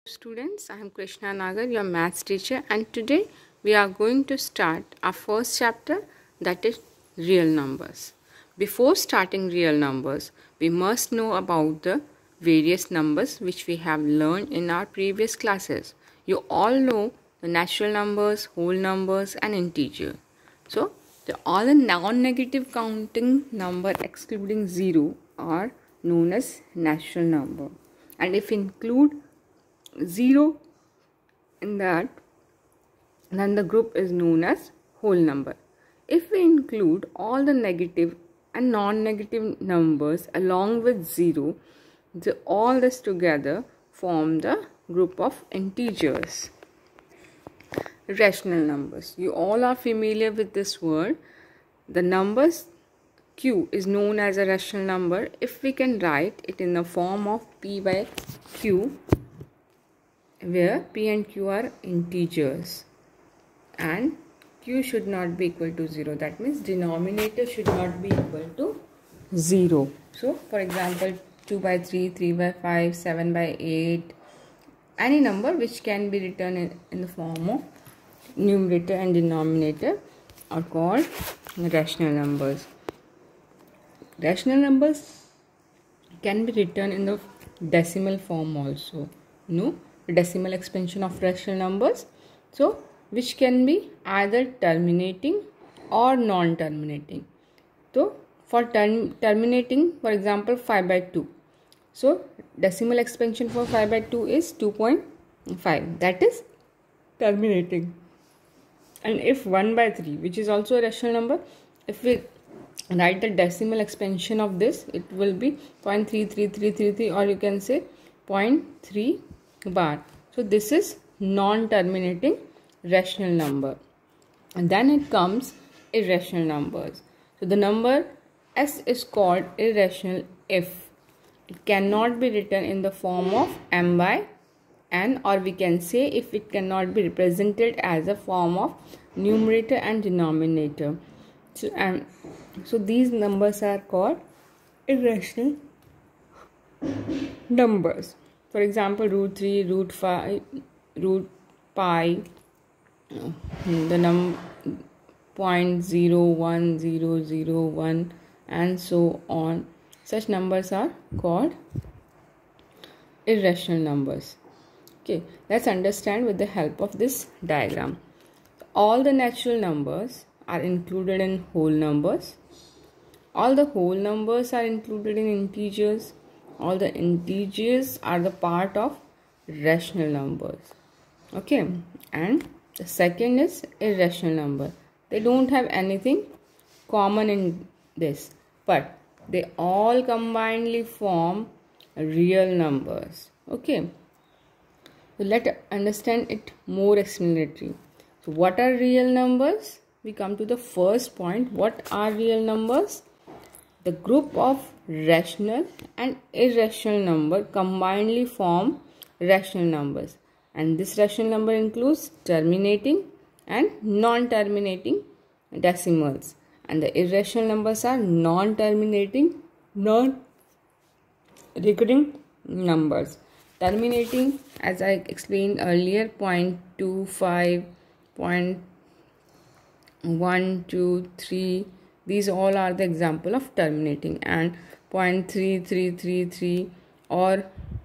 Students, I am Krishna Nagar, your maths teacher, and today we are going to start our first chapter, that is real numbers. Before starting real numbers, we must know about the various numbers which we have learned in our previous classes. You all know the natural numbers, whole numbers, and integer. So, all the non-negative counting number excluding 0 are known as natural number, and if include 0 in that, then the group is known as whole number. If we include all the negative and non-negative numbers along with 0, all this together form the group of integers. Rational numbers. You all are familiar with this word. The numbers q is known as a rational number if we can write it in the form of p by q, where p and q are integers and q should not be equal to 0. That means denominator should not be equal to 0. So for example, 2 by 3, 3 by 5, 7 by 8, any number which can be written in the form of numerator and denominator are called rational numbers. Rational numbers can be written in the decimal form also. Decimal expansion of rational numbers, so which can be either terminating or non-terminating. So for terminating, for example, 5 by 2, so decimal expansion for 5 by 2 is 2.5, that is terminating. And if 1 by 3, which is also a rational number, if we write the decimal expansion of this, it will be 0.33333, or you can say 0.3 bar. So this is non-terminating rational number. And then it comes irrational numbers. So the number s is called irrational if it cannot be written in the form of m by n, or we can say if it cannot be represented as a form of numerator and denominator. So these numbers are called irrational numbers. For example, root 3, root 5, root pi, the number 0.01001, and so on. Such numbers are called irrational numbers. Okay, let's understand with the help of this diagram. All the natural numbers are included in whole numbers. All the whole numbers are included in integers. All the integers are the part of rational numbers. Okay, and the second is irrational number. They don't have anything common in this, but they all combinedly form real numbers. Okay, so let's understand it more explanatory. So what are real numbers? We come to the first point. What are real numbers? The group of rational and irrational number combinedly form rational numbers, and this rational number includes terminating and non-terminating decimals, and the irrational numbers are non-terminating, non-recurring numbers. Terminating, as I explained earlier, 0.25, 0.123, these all are the example of terminating, and 0.3333 or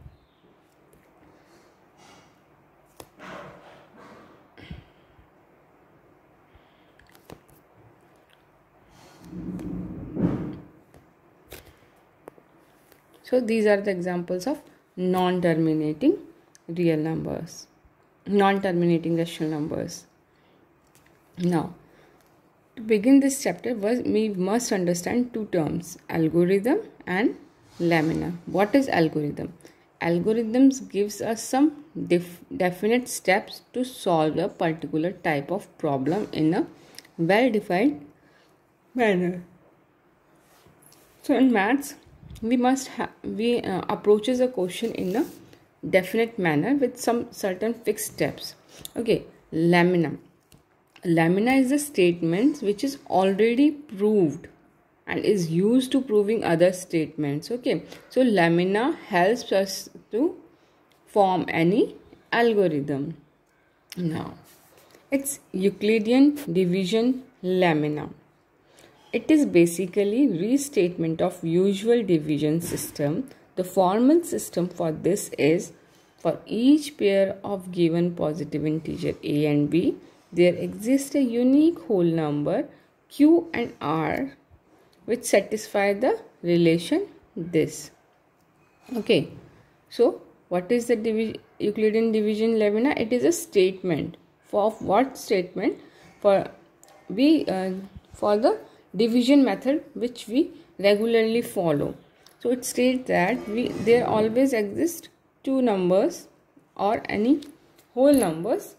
so these are the examples of non-terminating real numbers, non-terminating rational numbers. Now, to begin this chapter, we must understand two terms, algorithm and lamina. What is algorithm? Algorithms gives us some definite steps to solve a particular type of problem in a well-defined manner. So in maths, we approaches a question in a definite manner with some certain fixed steps. Okay, lamina. Lamina is a statement which is already proved and is used to proving other statements. Okay, so lamina helps us to form any algorithm. Now, it's Euclidean division lamina. It is basically restatement of usual division system. The formal system for this is, for each pair of given positive integer a and b, there exists a unique whole number q and r which satisfy the relation this. Okay, so what is the Euclidean division lamina? It is a statement. For what statement? For the division method which we regularly follow. So it states that there always exist two numbers or any whole numbers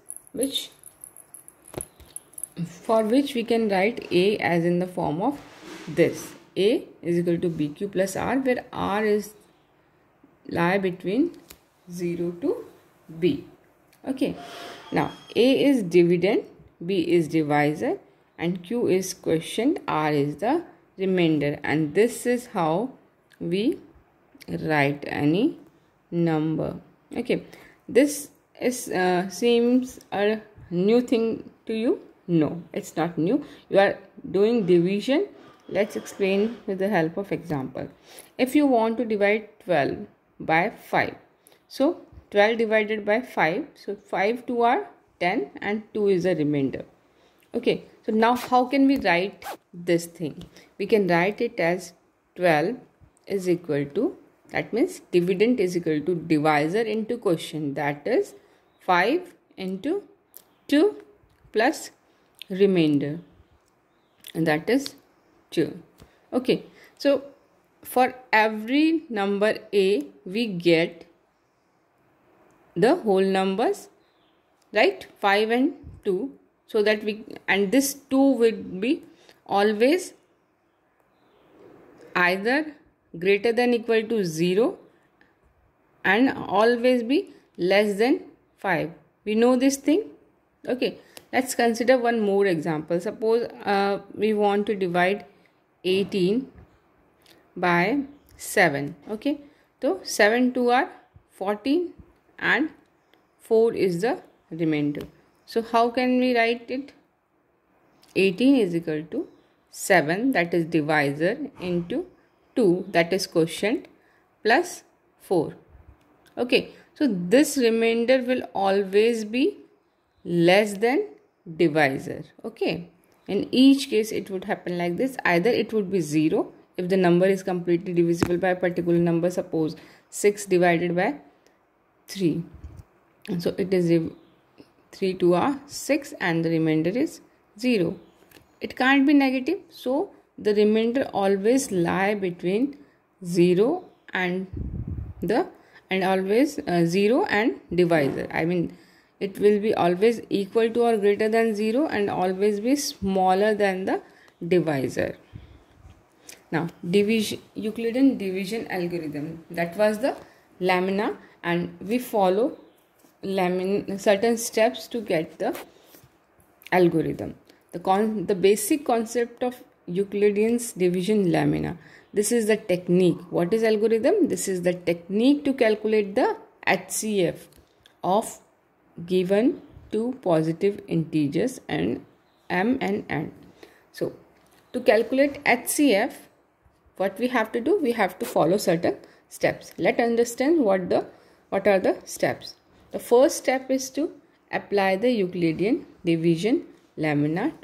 for which we can write a as in the form of this. A is equal to bq plus r, where r is lie between 0 to b. Okay, now a is dividend, b is divisor, and q is quotient, r is the remainder, and this is how we write any number. Okay, this is seems a new thing to you? No, it's not new. You are doing division. Let's explain with the help of example. If you want to divide 12 by 5, so 12 divided by 5, so 5 2 are 10 and 2 is the remainder. Okay, so now how can we write this thing? We can write it as 12 is equal to, that means dividend is equal to divisor into quotient, that is 5 into 2 plus remainder, and that is 2. Okay, so for every number a we get the whole numbers, right? 5 and 2, so that and this 2 would be always either greater than equal to 0 and always be less than 5. We know this thing. Okay, let's consider one more example. Suppose we want to divide 18 by 7. Okay, so 7 2 are 14 and 4 is the remainder. So how can we write it? 18 is equal to 7, that is divisor, into 2, that is quotient, plus 4. Okay, so this remainder will always be less than divisor. Okay, in each case it would happen like this. Either it would be 0 if the number is completely divisible by a particular number. Suppose 6 divided by 3, so it is 3 2 are 6 and the remainder is 0. It can't be negative, so the remainder always lie between 0 and always 0 and divisor. I mean, it will be always equal to or greater than 0 and always be smaller than the divisor. Now, Euclidean division algorithm, that was the lamina, and we follow certain steps to get the algorithm. The basic concept of Euclidean's division lamina. This is the technique. What is algorithm? This is the technique to calculate the HCF of given two positive integers and m and n. So, to calculate HCF, what we have to do? We have to follow certain steps. Let's understand what are the steps. The first step is to apply the Euclidean division lamina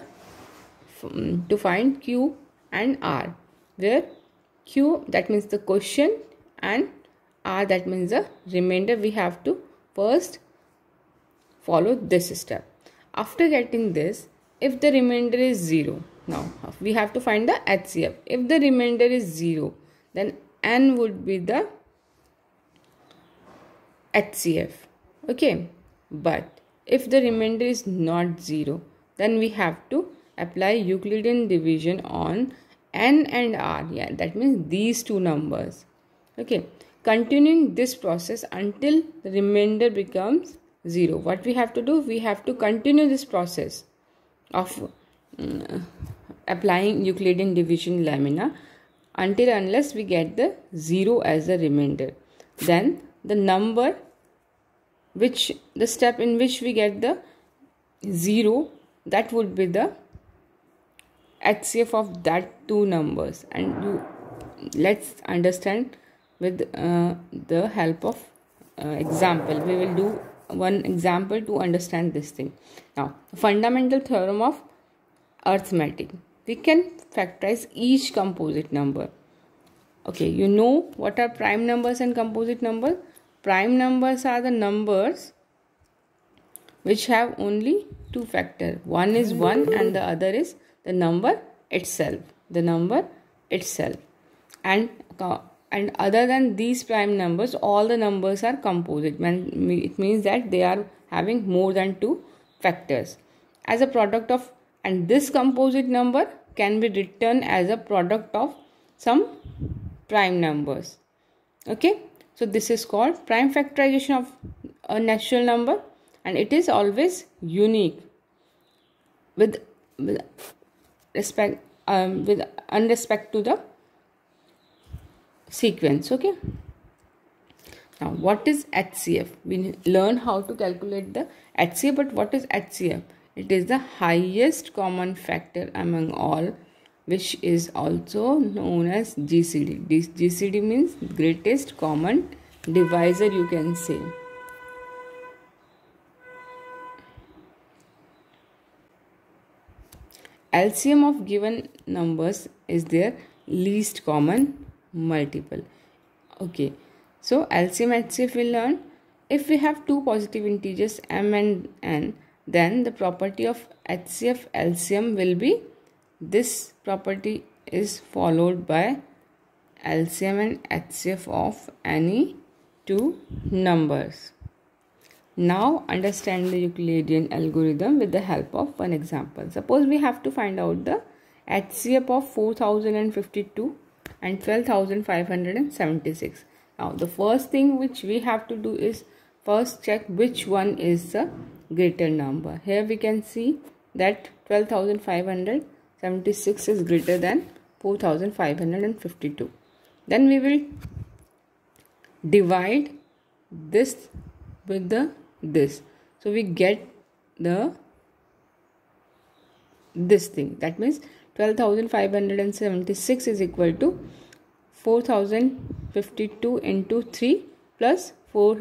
to find q and r, where q, that means the quotient, and r, that means the remainder. We have to first follow this step. After getting this, if the remainder is 0, now we have to find the HCF. If the remainder is 0, then n would be the HCF. Okay, but if the remainder is not 0, then we have to apply Euclidean division on n and r. Yeah, that means these two numbers. Okay, continuing this process until the remainder becomes 0. What we have to do? We have to continue this process of applying Euclidean division lamina unless we get the 0 as the remainder. Then the number the step in which we get the 0, that would be the HCF of that two numbers. And let's understand with the help of example. We will do one example to understand this thing. Now, fundamental theorem of arithmetic. We can factorize each composite number. Okay, you know what are prime numbers and composite numbers? Prime numbers are the numbers which have only two factors. One is 1 and the other is the number itself. And other than these prime numbers, all the numbers are composite. It means that they are having more than two factors. As a product of, and this composite number can be written as a product of some prime numbers. Okay, so this is called prime factorization of a natural number, and it is always unique with respect to the sequence. Okay, now what is HCF? We learn how to calculate the HCF, but what is HCF? It is the highest common factor among all, which is also known as GCD. GCD means greatest common divisor, you can say. LCM of given numbers is their least common multiple. Okay, so LCM HCF will learn. If we have two positive integers m and n, then the property of HCF LCM will be, this property is followed by LCM and HCF of any two numbers. Now understand the Euclidean algorithm with the help of one example. Suppose we have to find out the HCF of 4052 and 12576. Now the first thing which we have to do is first check which one is the greater number. Here we can see that 12576 is greater than 4552. Then we will divide this with this, so we get this thing. That means 12576 is equal to 4052 into 3 plus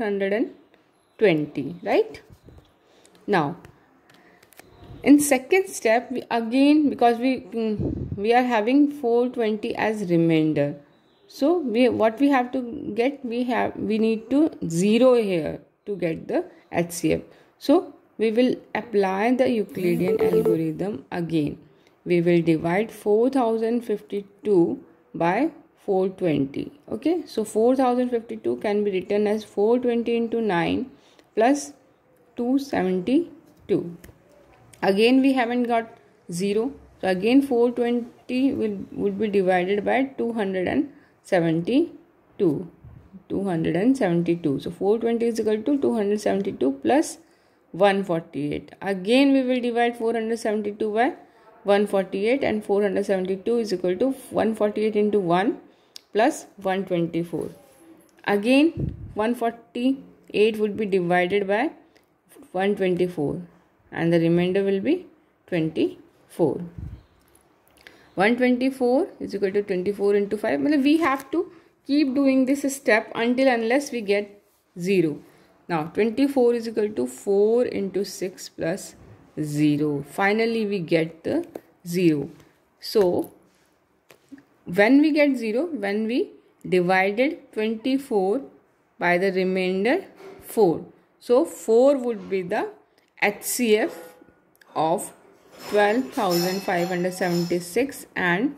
420, right? Now in second step, we again, because we are having 420 as remainder, so what we have to get, we need to 0 here to get the HCF. So we will apply the Euclidean algorithm again. We will divide 4052 by 420. Okay, so 4052 can be written as 420 into 9 plus 272. Again we haven't got 0, so again 420 would be divided by 272. So 420 is equal to 272 plus 148. Again we will divide 472 by 148, and 472 is equal to 148 into 1 plus 124. Again 148 would be divided by 124, and the remainder will be 24. 124 is equal to 24 into 5. We have to keep doing this step unless we get 0. Now 24 is equal to 4 into 6 plus 0. Finally we get the 0. So when we get 0, when we divided 24 by the remainder 4, so 4 would be the HCF of 12,576 and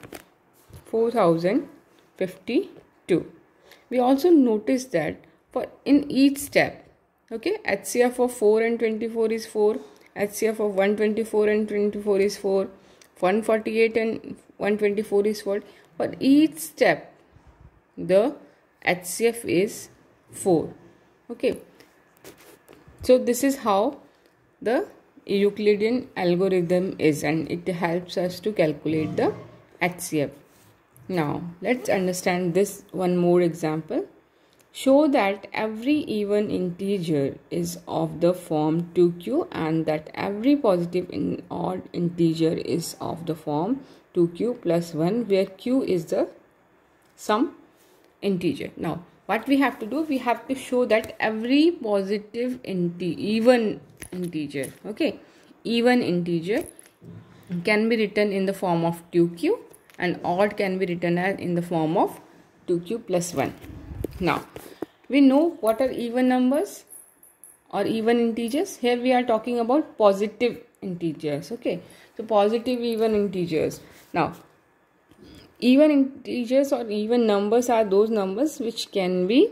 4,052. We also notice that for in each step, okay, HCF of 4 and 24 is 4, HCF of 124 and 24 is 4, 148 and 124 is 4. For each step the HCF is 4. Okay, so this is how the Euclidean algorithm is, and it helps us to calculate the HCF. Now let's understand this one more example. Show that every even integer is of the form 2q and that every positive odd integer is of the form 2q plus 1, where q is the some integer. Now what we have to do, we have to show that every positive even integer, okay, even integer can be written in the form of 2q and odd can be written as in the form of 2q plus 1. Now we know what are even numbers or even integers. Here we are talking about positive integers, okay. So positive even integers. Now even integers or even numbers are those numbers which can be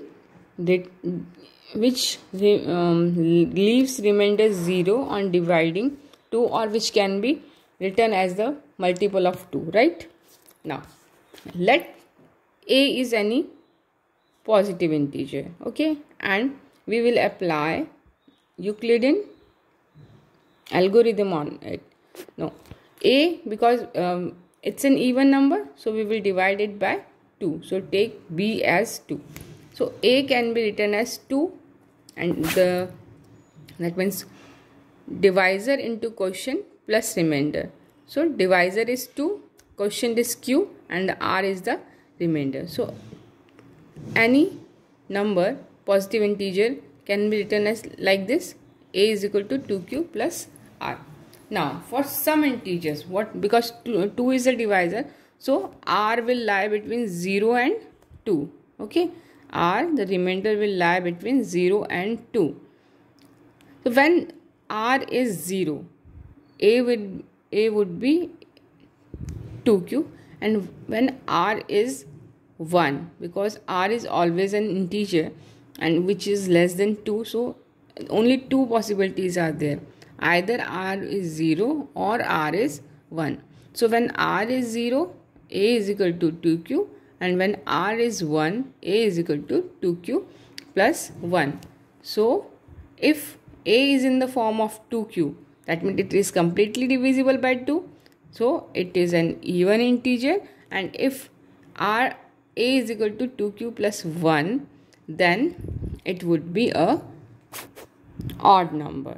leaves remainder 0 on dividing 2, or which can be written as the multiple of 2, right? Now let a is any positive integer, okay, and we will apply Euclidean algorithm on it. Now a, because it's an even number, so we will divide it by 2. So take b as 2. So a can be written as 2, and that means divisor into quotient plus remainder. So divisor is 2, quotient is q, and r is the remainder. So any number positive integer can be written as like this: a is equal to 2q plus r. Now for some integers, because 2 is a divisor, so r will lie between 0 and 2, okay. R, the remainder will lie between 0 and 2. So when r is 0, a would be 2q, and when r is 1, because r is always an integer and which is less than 2, so only two possibilities are there: either r is 0 or r is 1. So when r is 0, a is equal to 2q, and when r is 1, a is equal to 2q plus 1. So if a is in the form of 2q, that means it is completely divisible by 2, so it is an even integer. And if a is equal to 2q plus 1, then it would be a odd number.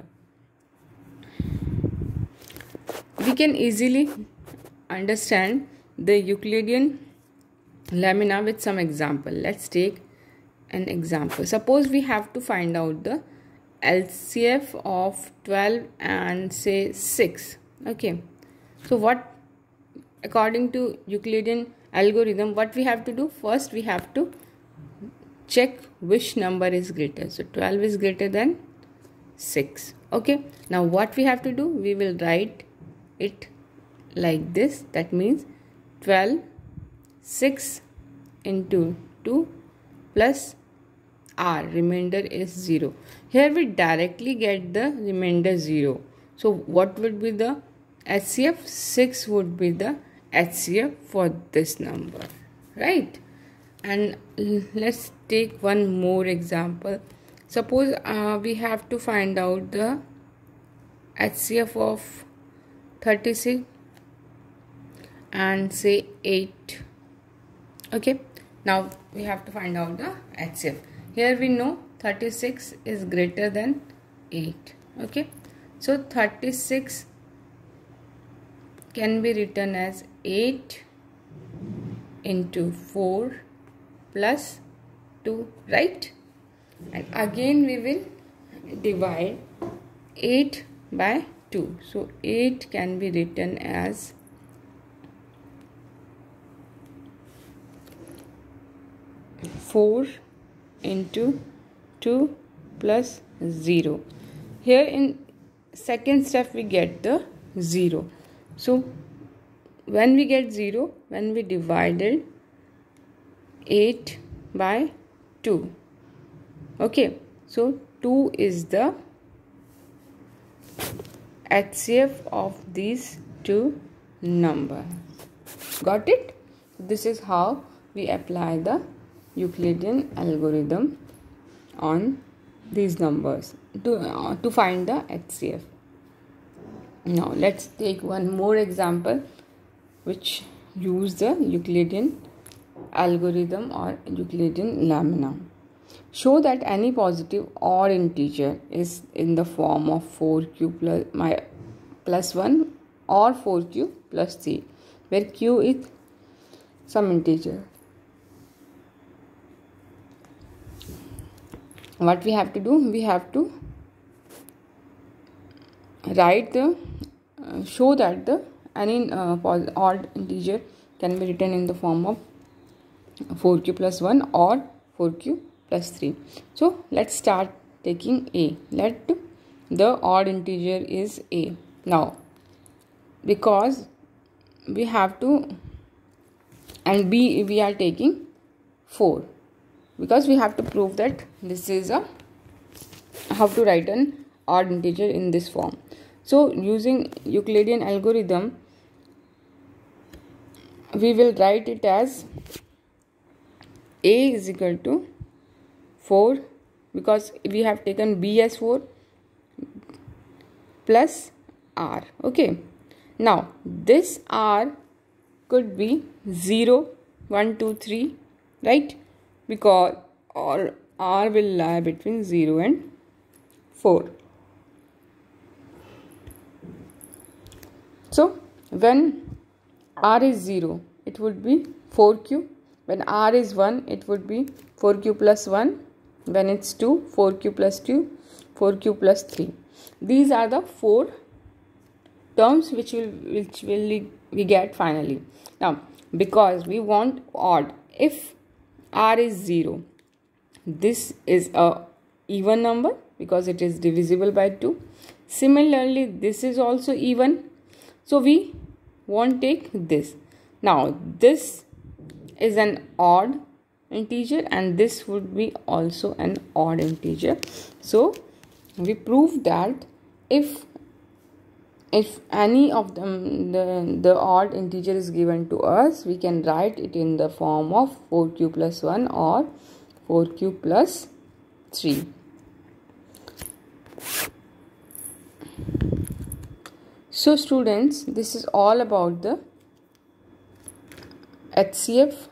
We can easily understand the Euclidean lamina with some example. Let's take an example. Suppose we have to find out the LCF of 12 and say 6, okay. So what, according to Euclidean algorithm, what we have to do? First we have to check which number is greater. So 12 is greater than 6, okay. Now what we have to do? We will write it like this. That means 12, 6 into 2 plus r, remainder is 0. Here we directly get the remainder 0. So what would be the HCF? 6 would be the HCF for this number, right? And let's take one more example. Suppose we have to find out the HCF of 36 and say 8, okay. Now we have to find out the HCF. Here we know 36 is greater than 8, okay. So 36 can be written as 8 into 4 plus 2, right? And again we will divide 8 by 2. So 8 can be written as 4 into 2 plus 0. Here in second step we get the 0. So when we get 0, when we divided 8 by 2, okay. So 2 is the HCF of these two numbers. Got it? This is how we apply the Euclidean algorithm on these numbers to find the HCF. Now let's take one more example which use the Euclidean algorithm or Euclidean lamina. Show that any positive odd integer is in the form of 4q plus 1 or 4q plus 3, where q is some integer. What we have to do? We have to write the show that the any odd integer can be written in the form of 4q plus 1 or 4q plus 3. So let's start taking a. Let the odd integer is a. Now because we have to, and b we are taking 4, because we have to prove that this is a, how to write an odd integer in this form. So using Euclidean algorithm, we will write it as a is equal to 4, because we have taken b as 4, plus r. Okay, now this r could be 0, 1, 2, 3, right? Because or r will lie between 0 and 4. So when r is 0, it would be 4q. When r is 1, it would be 4q plus 1. When it's 2, 4q plus 2, 4q plus 3. These are the 4 terms which will we get finally. Now because we want odd, if r is 0, this is a even number because it is divisible by 2. Similarly, this is also even, so we won't take this. Now this is an odd integer and this would be also an odd integer. So we prove that if any of them the odd integer is given to us, we can write it in the form of 4q plus 1 or 4q plus 3. So students, this is all about the HCF.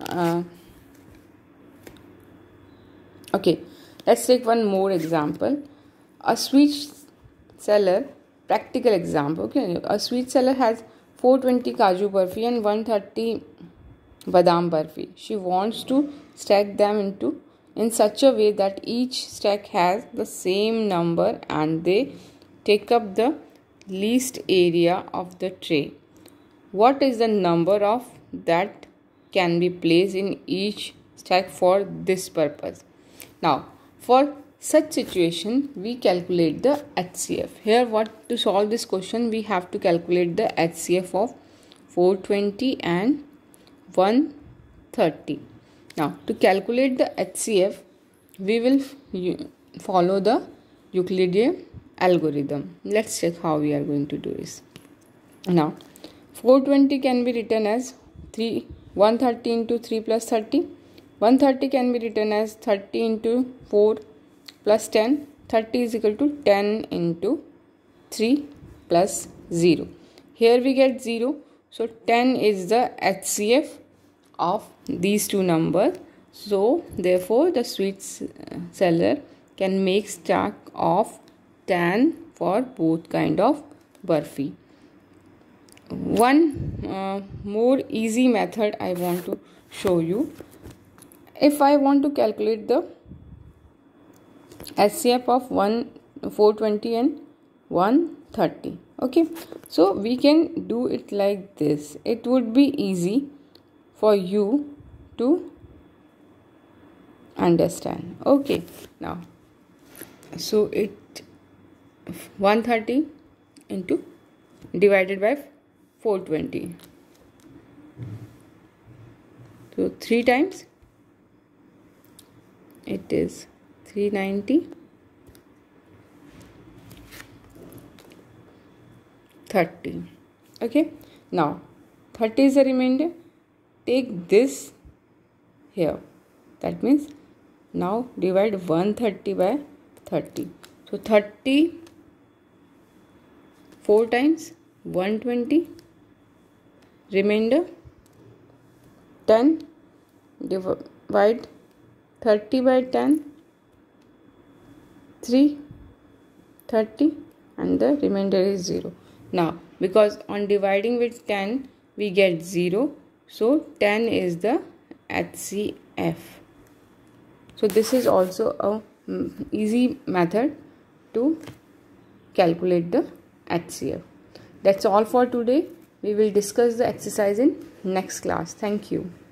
Okay, let's take one more example. A sweet seller, practical example. Okay, a sweet seller has 420 Kaju Barfi and 130 Badam Barfi. She wants to stack them in such a way that each stack has the same number and they take up the least area of the tray. What is the number of that can be placed in each stack for this purpose? Now for such situation we calculate the HCF. Here what to solve this question, we have to calculate the HCF of 420 and 130. Now to calculate the HCF we will follow the Euclidean algorithm. Let's check how we are going to do this. Now 420 can be written as 130 into 3 plus 30. 130 can be written as 30 into 4 plus 10. 30 is equal to 10 into 3 plus 0. Here we get 0. So 10 is the HCF of these two numbers. So therefore the sweet seller can make stack of 10 for both kind of barfi. One more easy method I want to show you. If I want to calculate the HCF of 420 and 130, okay, so we can do it like this. It would be easy for you to understand. Okay, now so it 130 into divided by 420, so 3 times it is 390, 30. Okay, now 30 is the remainder. Take this here, that means now divide 130 by 30. So 30 4 times 120, remainder 10 divide 30 by 10, 3, 30, and the remainder is 0. Now, because on dividing with 10, we get 0. So, 10 is the HCF. So, this is also a easy method to calculate the HCF. That's all for today. We will discuss the exercise in next class. Thank you.